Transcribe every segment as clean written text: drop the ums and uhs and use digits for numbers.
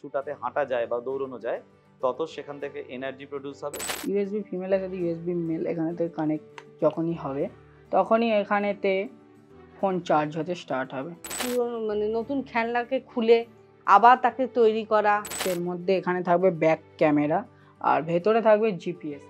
শুটাতে হাঁটা যায় বা দৌড়ানো যায় তত সেখান থেকে এনার্জি প্রডিউস হবে। ইউএসবি ফিমেলের সাথে ইউএসবি মেল এখানেতে কানেক্ট যখনই হবে তখনই এখানেতে ফোন চার্জ হতে স্টার্ট হবে। পুরনো মানে নতুন খেলনাকে খুলে আবার তাকে তৈরি করা। এর মধ্যে এখানে থাকবে ব্যাক ক্যামেরা আর ভেতরে থাকবে জিপিএস।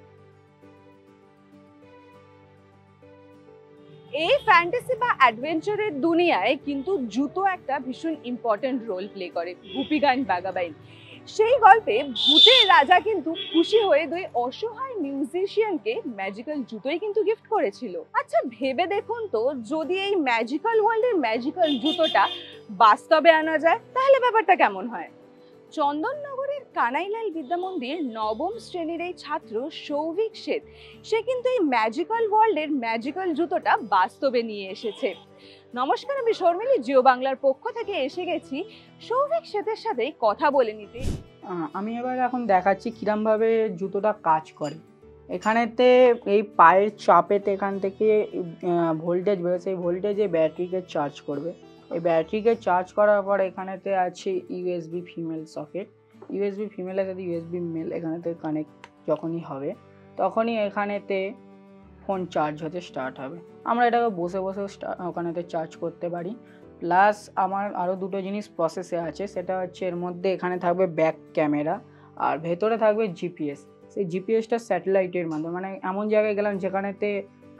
এই ফ্যান্টাসি বা অ্যাডভেঞ্চারের দুনিয়ায় কিন্তু জুতো একটা ভীষণ ইম্পর্টেন্ট রোল প্লে করে। গুপি গাইন বাঘাবাইন সেই গল্পে ভূতের রাজা কিন্তু খুশি হয়ে দুই অসহায় মিউজিশিয়ানকে ম্যাজিক্যাল জুতোই কিন্তু গিফট করেছিল। আচ্ছা ভেবে দেখুন তো, যদি এই ম্যাজিক্যাল ওয়ার্ল্ডের ম্যাজিক্যাল জুতোটা বাস্তবে আনা যায় তাহলে ব্যাপারটা কেমন হয়? চন্দননগরের কানাইলাল বিদ্যামন্দির নবম শ্রেণীর এই ছাত্র সৌভিক শেঠ, সে কিন্তু এই ম্যাজিক্যাল ওয়ার্ল্ডের ম্যাজিক্যাল জুতোটা বাস্তবে নিয়ে এসেছে। নমস্কার, আমি শর্মিলি, জিও বাংলার পক্ষ থেকে এসে গেছি সৌভিক শেঠের সাথে কথা বলে নিতে। আমি এবার এখন দেখাচ্ছি কিরমভাবে জুতোটা কাজ করে। এখানেতে এই পায়ের চাপেতে এখান থেকে ভোল্টেজ বেরোয়, সেই ভোল্টেজে ব্যাটারিকে চার্জ করবে। এই ব্যাটারিকে চার্জ করার পর এখানেতে আছে ইউএসবি ফিমেল সকেট। ইউএসবি ফিমেলের সাথে ইউএসবি মেল এখানেতে কানেক্ট যখনই হবে তখনই এখানেতে ফোন চার্জ হতে স্টার্ট হবে। আমরা এটাকে বসে বসে ওখানেতে চার্জ করতে পারি। প্লাস আমার আরও দুটো জিনিস প্রসেসে আছে, সেটা হচ্ছে এর মধ্যে এখানে থাকবে ব্যাক ক্যামেরা আর ভেতরে থাকবে জিপিএস। সেই জিপিএসটা স্যাটেলাইটের মাধ্যমে, মানে এমন জায়গায় গেলাম যেখানেতে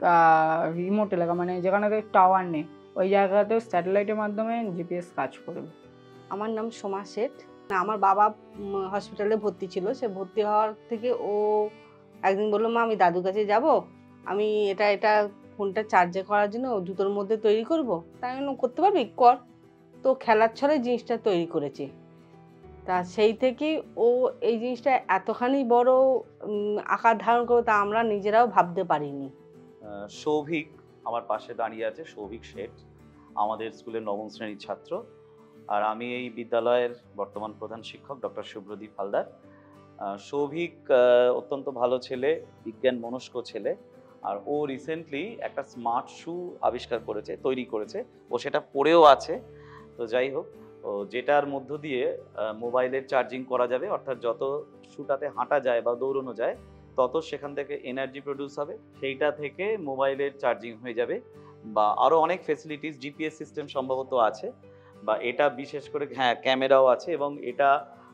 রিমোট এলাকা, মানে যেখানেতে টাওয়ার নেই, ওই জায়গাতেও স্যাটেলাইটের মাধ্যমে জিপিএস কাজ করবে। আমার নাম সোমা শেঠ। আমার বাবা হসপিটালে ভর্তি ছিল। সে ভর্তি হওয়ার থেকে ও একদিন বললো, মা আমি দাদুর কাছে যাব, আমি এটা ফোনটা চার্জে করার জন্য জুতোর মধ্যে তৈরি করব। তাই জন্য করতে পারবি, কর। তো খেলার ছলে জিনিসটা তৈরি করেছে। তা সেই থেকেই ও এই জিনিসটা এতখানি বড় আকার ধারণ করবে তা আমরা নিজেরাও ভাবতে পারিনি। সৌভিক আমার পাশে দাঁড়িয়ে আছে, সৌভিক শেঠ আমাদের স্কুলের নবম শ্রেণীর ছাত্র। আর আমি এই বিদ্যালয়ের বর্তমান প্রধান শিক্ষক ডক্টর শুভ্রদীপ হালদার। সৌভিক অত্যন্ত ভালো ছেলে, বিজ্ঞান মনস্ক ছেলে। আর ও রিসেন্টলি একটা স্মার্ট শু আবিষ্কার করেছে, তৈরি করেছে। ও সেটা পড়েও আছে। তো যাই হোক, যেটার মধ্য দিয়ে মোবাইলের চার্জিং করা যাবে, অর্থাৎ যত শুটাতে হাঁটা যায় বা দৌড়ানো যায় তত সেখান থেকে এনার্জি প্রডিউস হবে, সেইটা থেকে মোবাইলের চার্জিং হয়ে যাবে। বা আরও অনেক ফেসিলিটিস, জিপিএস সিস্টেম সম্ভবত আছে, বা এটা বিশেষ করে হ্যাঁ ক্যামেরাও আছে। এবং এটা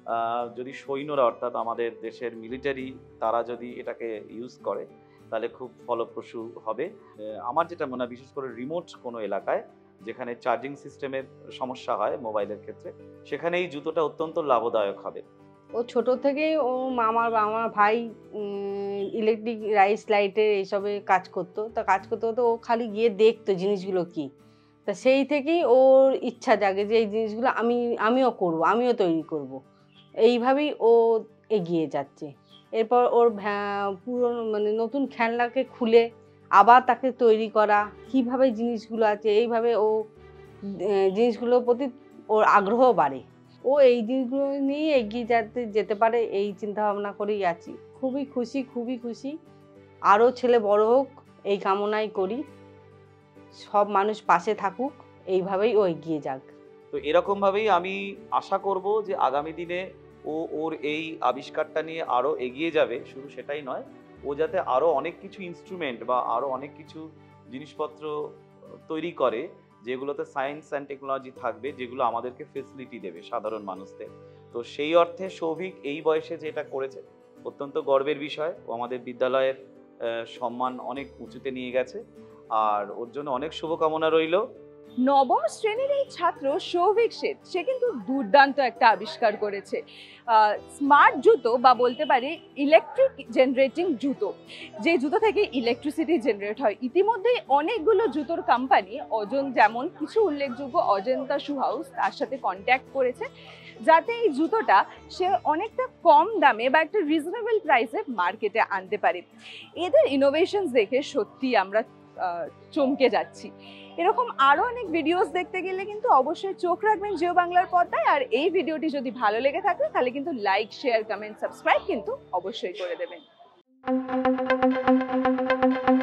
যদি সৈন্যরা, অর্থাৎ আমাদের দেশের মিলিটারি, তারা যদি এটাকে ইউজ করে তাহলে খুব ফলপ্রসূ হবে। আমার যেটা মনে হয়, বিশেষ করে রিমোট কোনো এলাকায় যেখানে চার্জিং সিস্টেমের সমস্যা হয় মোবাইলের ক্ষেত্রে, সেখানে এই জুতোটা অত্যন্ত লাভদায়ক হবে। ও ছোট থেকেই আমার ভাই ইলেকট্রিক রাইস লাইটের এইসবে কাজ করতো। তা কাজ করতে করতে ও খালি গিয়ে দেখতো জিনিসগুলো কি। তা সেই থেকেই ওর ইচ্ছা জাগে যে এই জিনিসগুলো আমিও করব, আমিও তৈরি করব। এইভাবেই ও এগিয়ে যাচ্ছে। এরপর ওর পুরনো মানে নতুন খেলনাকে খুলে আবার তাকে তৈরি করা, কীভাবে জিনিসগুলো আছে, এইভাবে ও জিনিসগুলোর প্রতি ওর আগ্রহ বাড়ে। ও এই জিনিসগুলো নিয়ে এগিয়ে যেতে পারে এই চিন্তা ভাবনা করেই আছি। খুবই খুশি। আরও ছেলে বড় হোক এই কামনাই করি। সব মানুষ পাশে থাকুক, এইভাবেই ও এগিয়ে যাক। তো এরকমভাবেই আমি আশা করব যে আগামী দিনে ওর এই আবিষ্কারটা নিয়ে আরও এগিয়ে যাবে। শুধু সেটাই নয়, ও যাতে আরও অনেক কিছু ইনস্ট্রুমেন্ট বা আরও অনেক কিছু জিনিসপত্র তৈরি করে যেগুলোতে সায়েন্স অ্যান্ড টেকনোলজি থাকবে, যেগুলো আমাদেরকে ফেসিলিটি দেবে সাধারণ মানুষদের। তো সেই অর্থে সৌভিক এই বয়সে যেটা করেছে অত্যন্ত গর্বের বিষয়। ও আমাদের বিদ্যালয়ের সম্মান অনেক উঁচুতে নিয়ে গেছে, আর ওর জন্য অনেক শুভকামনা রইল। নবম শ্রেণীর এই ছাত্র সৌভিক শেঠ, সে কিন্তু দুর্দান্ত একটা আবিষ্কার করেছে। স্মার্ট জুতো, বা বলতে পারি ইলেকট্রিক জেনারেটিং জুতো, যে জুতো থেকে ইলেকট্রিসিটি জেনারেট হয়। ইতিমধ্যেই অনেকগুলো জুতোর কোম্পানি, যেমন কিছু উল্লেখযোগ্য অজন্তা শু হাউস, তার সাথে কন্ট্যাক্ট করেছে যাতে এই জুতোটা সে অনেকটা কম দামে বা একটা রিজনেবল প্রাইসে মার্কেটে আনতে পারে। এদের ইনোভেশনস দেখে সত্যি আমরা চমকে যাচ্ছি। এরকম আরো অনেক ভিডিওস দেখতে গেলে কিন্তু অবশ্যই চোখ রাখবেন জিও বাংলার পর্দায়। আর এই ভিডিওটি যদি ভালো লেগে থাকে তাহলে কিন্তু লাইক, শেয়ার, কমেন্ট, সাবস্ক্রাইব কিন্তু অবশ্যই করে দেবেন।